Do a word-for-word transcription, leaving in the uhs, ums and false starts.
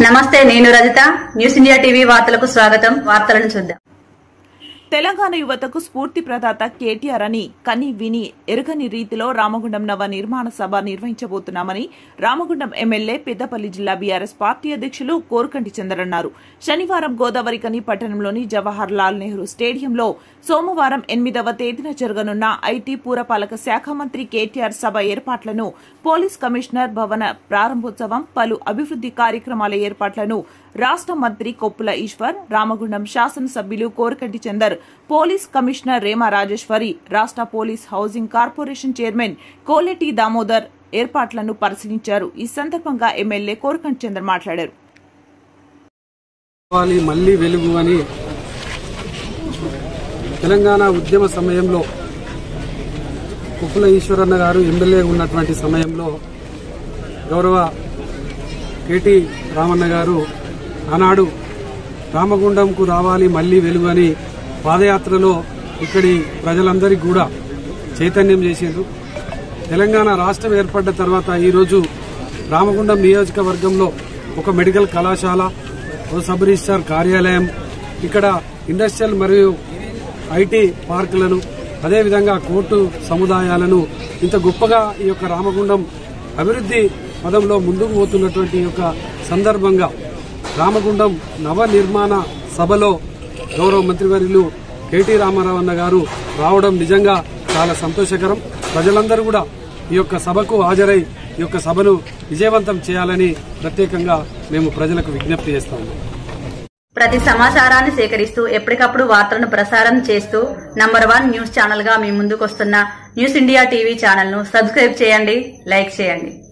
నమస్తే, నేను Rajitha. News India TV వార్తలకు స్వాగతం. వార్తలను చూద్దాం. తెలంగాణ యువతకు స్ఫూర్తి ప్రదాత కేటీఆర్ అని కని విని ఎరుగని రీతిలో రామగుండం నవ నిర్మాణ సభ నిర్వహించబోతున్నామని రామగుండం ఎమ్మెల్యే పెద్దపల్లి జిల్లా బీఆర్ఎస్ పార్టీ అధ్యక్షులు కోరుకంటి చందర్ అన్నారు. శనివారం గోదావరికని పట్టణంలోని జవహర్ లాల్ నెహ్రూ స్టేడియంలో సోమవారం ఎనిమిదవ తేదీన జరగనున్న ఐటీ పురపాలక శాఖ మంత్రి కేటీఆర్ సభ ఏర్పాట్లను, పోలీస్ కమిషనర్ భవన ప్రారంభోత్సవం, పలు అభివృద్ది కార్యక్రమాల ఏర్పాట్లను రాష్ట మంత్రి కొప్పుల ఈశ్వర్, రామగుండం శాసనసభ్యులు కోరుకంటి చందర్, పోలీస్ కమిషనర్ రేమా రాజేశ్వరి, రాష్ట police housing corporation chairman Koleti Damodar ఏర్పాట్లను పరిశీలించారు. ఈ సందర్భంగా ఎమ్మెల్యే కోరుకంటి చందర్ మాట్లాడారు. మళ్లీ వెలుగు అని తెలంగాణ ఉద్యమ సమయంలో కొప్పుల ఈశ్వరన్న గారు ఎమ్మెల్యే ఉన్నటువంటి సమయంలో గౌరవ కేటీ రామన్న గారు ఆనాడు రామగుండంకు రావాలి మళ్లీ వెలుగు అని పాదయాత్రలో ఇక్కడి ప్రజలందరికీ కూడా చైతన్యం చేసిండ్రు. తెలంగాణ రాష్ట్రం ఏర్పడ్డ తర్వాత ఈరోజు రామగుండం నియోజకవర్గంలో ఒక మెడికల్ కళాశాల, ఓ సబ్ రిజిస్ట్రార్ కార్యాలయం, ఇక్కడ ఇండస్ట్రియల్ మరియు ఐటీ పార్కులను, అదేవిధంగా కోర్టు సముదాయాలను ఇంత గొప్పగా ఈ యొక్క రామగుండం అభివృద్ది పదంలో ముందుకు పోతున్నటువంటి యొక్క సందర్భంగా రామగుండం నవ నిర్మాణ సభలో గౌరవ మంత్రివర్యులు కేటీ రామారావు అన్న గారు రావడం నిజంగా చాలా సంతోషకరం. ప్రజలందరూ కూడా ఈ యొక్క సభకు హాజరై ఈ యొక్క సభను విజయవంతం చేయాలని ప్రత్యేకంగా మేము ప్రజలకు విజ్ఞప్తి చేస్తాము. ప్రతి సమాచారాన్ని సేకరిస్తూ ఎప్పటికప్పుడు వార్తలను ప్రసారం చేస్తూ నంబర్ వన్ న్యూస్ ఛానల్ గా మీ ముందుకొస్తున్న న్యూస్ ఇండియా టీవీ ఛానల్ ను సబ్స్క్రైబ్ చేయండి, లైక్ చేయండి.